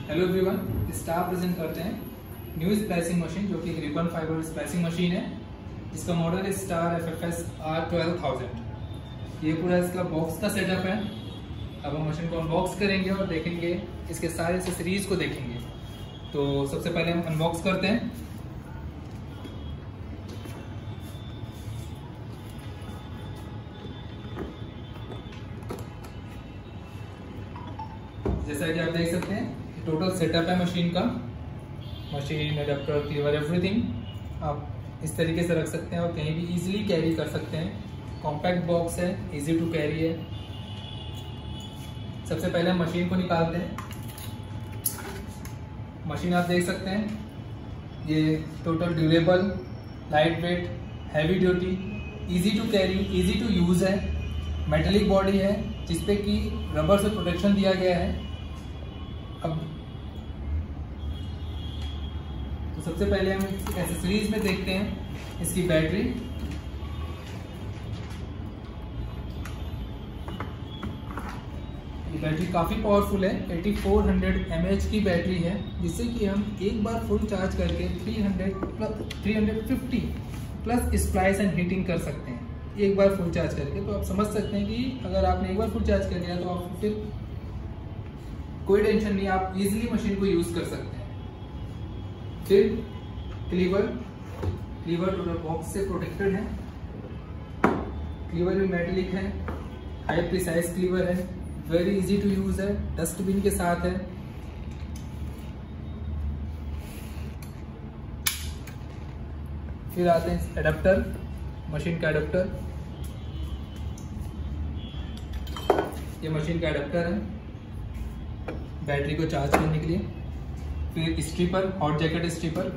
Hello everyone, star present करते हैं new splicing machine जो कि रिबन फाइबर स्प्लाइसिंग मशीन है, जिसका मॉडल है स्टार FFS R12000। ये पूरा इसका बॉक्स का सेटअप है। अब हम मशीन को अनबॉक्स करेंगे और देखेंगे इसके सारे एक्सेसरीज को देखेंगे। तो सबसे पहले हम अनबॉक्स करते हैं। जैसा कि आप देख सकते हैं टोटल सेटअप है मशीन का, मशीन एडाप्टर क्लीवर एवरीथिंग आप इस तरीके से रख सकते हैं और कहीं भी इजीली कैरी कर सकते हैं। कॉम्पैक्ट बॉक्स है, इजी टू कैरी है। सबसे पहले हम मशीन को निकालते हैं। मशीन आप देख सकते हैं ये total durable, light weight, heavy duty, easy to carry, easy to use है। मेटेलिक बॉडी है जिसपे कि रबर से प्रोटेक्शन दिया गया है। अब तो सबसे पहले हम एक्सेसरीज में देखते हैं इसकी बैटरी। ये बैटरी काफ़ी पावरफुल है, 8400 mAh की बैटरी है, जिससे कि हम एक बार फुल चार्ज करके 350 प्लस स्प्लाइस एंड हीटिंग कर सकते हैं एक बार फुल चार्ज करके। तो आप समझ सकते हैं कि अगर आपने एक बार फुल चार्ज कर लिया तो आप फिर कोई टेंशन नहीं, आप इजीली मशीन को यूज कर सकते हैं। फिर क्लीवर टोटल बॉक्स से प्रोटेक्टेड है। क्लीवर भी मेटेलिक है, हाई प्रिसाइज क्लीवर है, वेरी इजी टू यूज है, डस्टबिन के साथ है। फिर आते हैं एडाप्टर, मशीन का एडाप्टर। ये मशीन का एडाप्टर है बैटरी को चार्ज करने के लिए। फिर stripper, hot jacket stripper.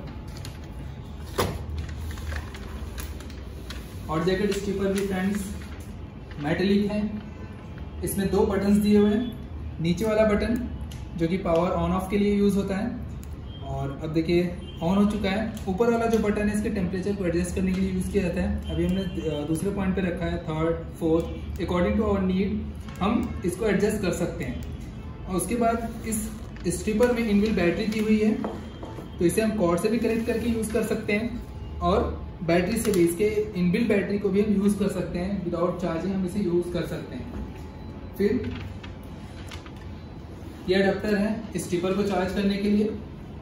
Hot jacket stripper भी फ्रेंड्स मेटेलिक है। इसमें दो बटन्स दिए हुए हैं। नीचे वाला बटन जो कि पावर ऑन ऑफ के लिए यूज होता है, और अब देखिए ऑन हो चुका है। ऊपर वाला जो बटन है इसके टेम्परेचर को एडजस्ट करने के लिए यूज किया जाता है। अभी हमने दूसरे पॉइंट पे रखा है, third, fourth, according to our need हम इसको एडजस्ट कर सकते हैं। और उसके बाद इस स्ट्रिपर में इनबिल्ट बैटरी दी हुई है, तो इसे हम कॉर्ड से भी कनेक्ट करके यूज कर सकते हैं, और बैटरी से भी, इसके इनबिल्ट बैटरी को भी हम यूज कर सकते हैं। विदाउट चार्जिंग हम इसे यूज कर सकते हैं। फिर ये अडेप्टर है स्ट्रिपर को चार्ज करने के लिए।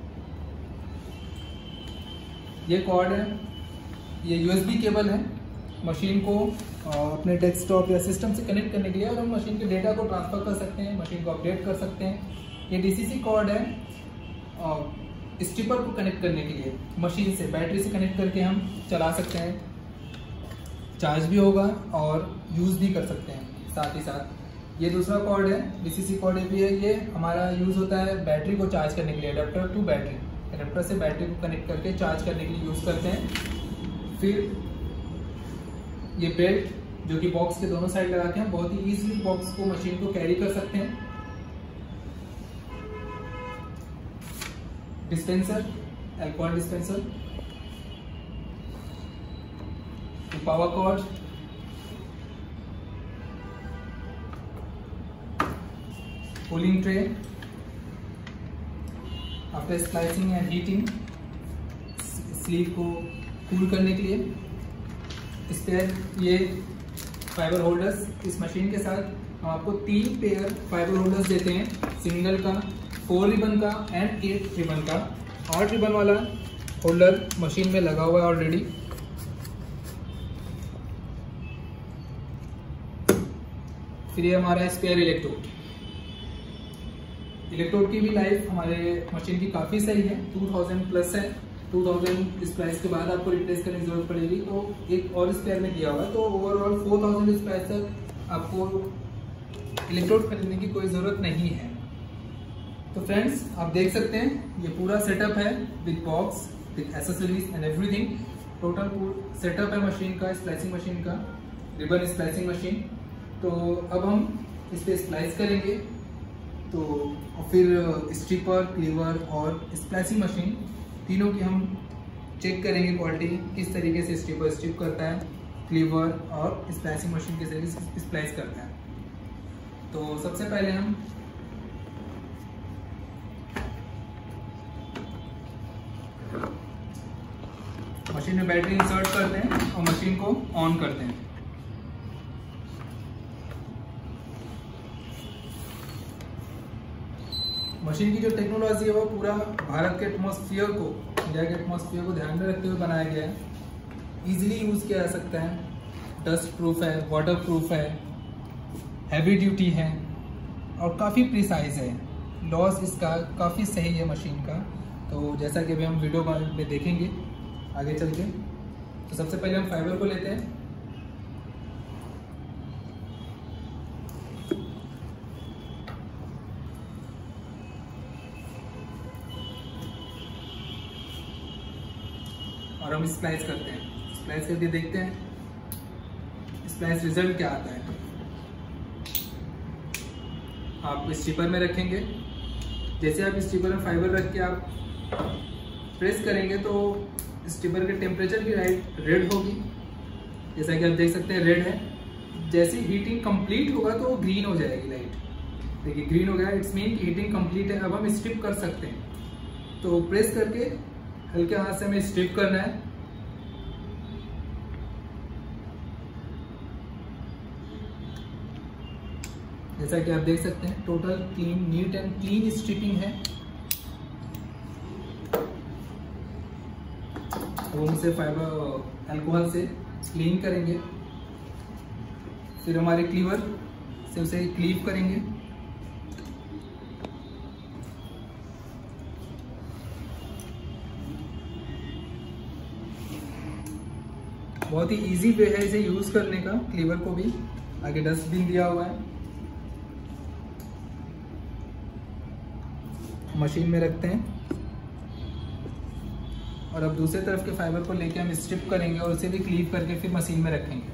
ये कॉर्ड है, ये USB केबल है मशीन को अपने डेस्कटॉप या सिस्टम से कनेक्ट करने के लिए, और हम मशीन के डेटा को ट्रांसफर कर सकते हैं, मशीन को अपडेट कर सकते हैं। ये DCC कॉर्ड है स्ट्रिपर को कनेक्ट करने के लिए, मशीन से बैटरी से कनेक्ट करके हम चला सकते हैं, चार्ज भी होगा और यूज भी कर सकते हैं साथ ही साथ। ये दूसरा कॉर्ड है, DCC कॉर्ड भी है। ये हमारा यूज होता है बैटरी को चार्ज करने के लिए, अडेप्टर टू बैटरी, अडेप्टर से बैटरी को कनेक्ट करके चार्ज करने के लिए यूज करते हैं। फिर ये बेल्ट जो कि बॉक्स के दोनों साइड लगा के हम बहुत ही इजीली बॉक्स को, मशीन को कैरी कर सकते हैं। Dispenser, alcohol dispenser, power cord, cooling tray after slicing and heating, sleeve को कूल करने के लिए। स्पेयर ये फाइबर होल्डर्स, इस मशीन के साथ हम आपको 3 पेयर फाइबर होल्डर्स देते हैं, सिंगल का, 4 रिबन का एंड 8 रिबन का। 8 रिबन वाला होल्डर मशीन में लगा हुआ है ऑलरेडी। फिर ये हमारा स्पेयर इलेक्ट्रोड। इलेक्ट्रोड की भी लाइफ हमारे मशीन की काफ़ी सही है, 2000 प्लस है। 2000 स्प्लाइस के बाद आपको रिप्लेस करने की जरूरत पड़ेगी, तो एक और स्पेयर में दिया हुआ है। तो ओवरऑल 4000 स्प्लाइस तक आपको इलेक्ट्रोड खरीदने की कोई ज़रूरत नहीं है। तो फ्रेंड्स आप देख सकते हैं ये पूरा सेटअप है with box, with accessories and everything. Total setup है मशीन का, स्प्लाइसिंग मशीन का, रिबन स्प्लाइसिंग मशीन। तो अब हम इस पर स्प्लाइस करेंगे, तो फिर स्ट्रिपर, क्लीवर और स्प्लाइसिंग मशीन तीनों की हम चेक करेंगे क्वालिटी, किस तरीके से स्ट्रिपर स्ट्रिप करता है, क्लीवर और स्प्लाइसिंग मशीन किस तरीके से स्प्लाइस करता है। तो सबसे पहले हम मशीन में बैटरी इंसर्ट करते हैं और मशीन को ऑन करते हैं। मशीन की जो टेक्नोलॉजी है वो पूरा भारत के एटमॉस्फेयर को, इंडिया के एटमॉस्फेयर को ध्यान में रखते हुए बनाया गया है। इजीली यूज़ किया जा सकता है, डस्ट प्रूफ है, वाटर प्रूफ है, हैवी ड्यूटी है और काफ़ी प्रिसाइज है। लॉस इसका काफ़ी सही है मशीन का। तो जैसा कि अभी हम वीडियो में देखेंगे आगे चल के। तो सबसे पहले हम फाइबर को लेते हैं। और हम स्प्लाइस करते हैं। स्प्लाइस करके देखते हैं स्प्लाइस रिजल्ट क्या आता है। आप स्टिपर में रखेंगे, जैसे आप स्टिपर में फाइबर रख के आप प्रेस करेंगे तो स्टिपर के टेम्परेचर की लाइट रेड होगी, जैसा कि आप देख सकते हैं रेड है। जैसे हीटिंग कंप्लीट होगा तो वो ग्रीन हो जाएगी लाइट। देखिए ग्रीन हो गया, इट्स मीन कि हीटिंग कंप्लीट है। अब हम स्ट्रिप कर सकते हैं। तो प्रेस करके हल्के हाथ से हमें स्ट्रिप करना है। जैसा कि आप देख सकते हैं total clean, neat and clean stripping है। वो उसे फाइबर अल्कोहल से क्लीन करेंगे, फिर हमारे क्लीवर से उसे क्लीव करेंगे। बहुत ही इजी वे है इसे यूज करने का। क्लीवर को भी आगे डस्टबिन दिया हुआ है। मशीन में रखते हैं और अब दूसरे तरफ के फाइबर को लेके हम स्ट्रिप करेंगे और उसे भी क्लीव करके फिर मशीन में रखेंगे।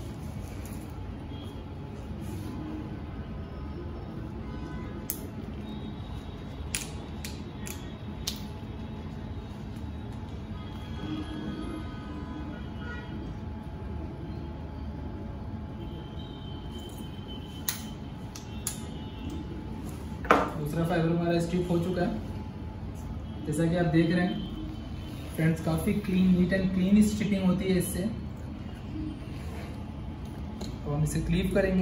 दूसरा फाइबर हमारा स्ट्रिप हो चुका है, जैसा कि आप देख रहे हैं फ्रेंड्स। काफी clean, neat and clean stripping होती है इससे। तो हम इसे क्लीव करेंगे।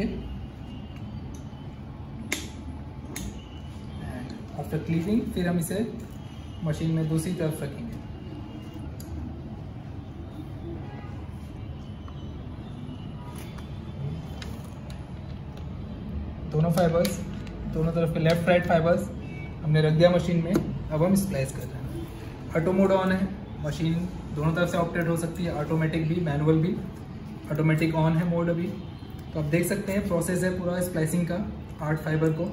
आफ्टर क्लीविंग फिर हम इसे मशीन में दूसरी तरफ रखेंगे। दोनों फाइबर्स, दोनों तरफ के लेफ्ट राइट फाइबर्स हमने रख दिया मशीन में। अब हम स्प्लाइस कर रहे हैं। ऑटो मोड ऑन है, मशीन दोनों तरफ से ऑपरेट हो सकती है, ऑटोमेटिक भी मैनुअल भी। ऑटोमेटिक ऑन है मोड अभी। तो आप देख सकते हैं प्रोसेस है पूरा स्प्लाइसिंग का 8 फाइबर को।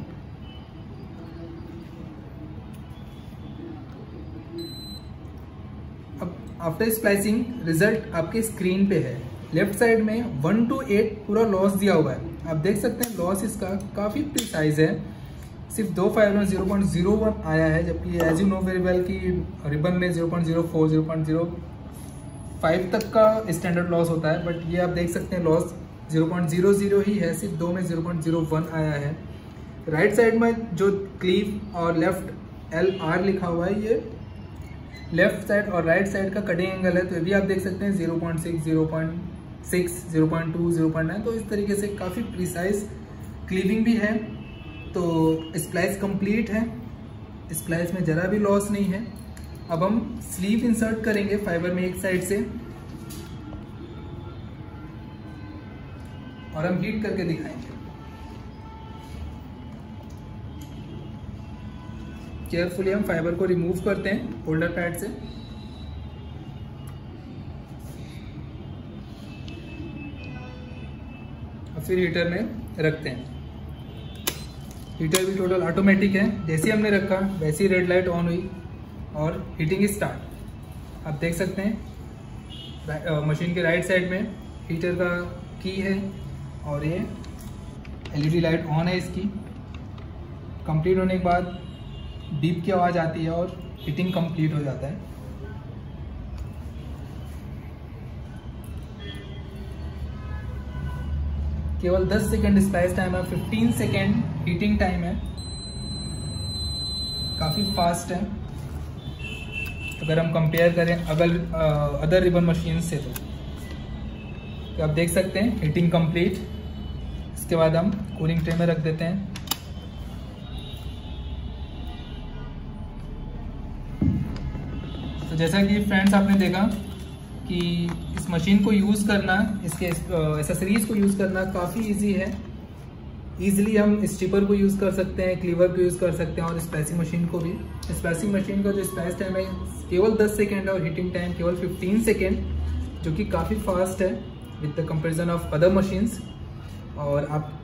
अब आफ्टर स्प्लाइसिंग रिजल्ट आपके स्क्रीन पे है। लेफ्ट साइड में 1 to 8 पूरा लॉस दिया हुआ है। आप देख सकते हैं लॉस इसका काफ़ी प्रिसाइज है। सिर्फ 2 फाइबर में 0.01 आया है, जबकि as you know very well की रिबन में 0.04, 0.05 तक का स्टैंडर्ड लॉस होता है। बट ये आप देख सकते हैं लॉस 0.00 ही है, सिर्फ 2 में 0.01 आया है। राइट साइड में जो क्लीव और लेफ्ट LR लिखा हुआ है, ये लेफ्ट साइड और राइट साइड का कटिंग एंगल है। तो ये भी आप देख सकते हैं 0.6, 0.6, 0.2, 0.9। तो इस तरीके से काफ़ी प्रिसाइज क्लीविंग भी है। तो स्प्लाइस कंप्लीट है, स्प्लाइस में ज़रा भी लॉस नहीं है। अब हम स्लीव इंसर्ट करेंगे फाइबर में एक साइड से और हम हीट करके दिखाएंगे। केयरफुली हम फाइबर को रिमूव करते हैं होल्डर पैड से। और फिर हीटर में रखते हैं। हीटर भी टोटल ऑटोमेटिक है, जैसे हमने रखा वैसी रेड लाइट ऑन हुई और हीटिंग स्टार्ट। आप देख सकते हैं मशीन के राइट साइड में हीटर का की है और ये LED लाइट ऑन है इसकी। कंप्लीट होने के बाद बीप की आवाज़ आती है और हीटिंग कंप्लीट हो जाता है। केवल 10 सेकेंड स्प्लाइस टाइम है, 15 सेकेंड हीटिंग टाइम है, काफ़ी फास्ट है। अगर हम कंपेयर करें अदर रिबन मशीन से तो आप देख सकते हैं हीटिंग कंप्लीट। इसके बाद हम कूलिंग ट्रे में रख देते हैं। तो जैसा कि फ्रेंड्स आपने देखा कि इस मशीन को यूज़ करना, इसके एसेसरीज को यूज़ करना काफ़ी इजी है। ईजिली हम स्टिपर को यूज़ कर सकते हैं, क्लीवर को यूज़ कर सकते हैं और स्प्लाइसिंग मशीन को भी। स्प्लाइसिंग मशीन का जो स्प्लाइस टाइम है केवल 10 सेकेंड और हीटिंग टाइम केवल 15 सेकेंड, जो कि काफ़ी फास्ट है with the comparison of other machines. और आप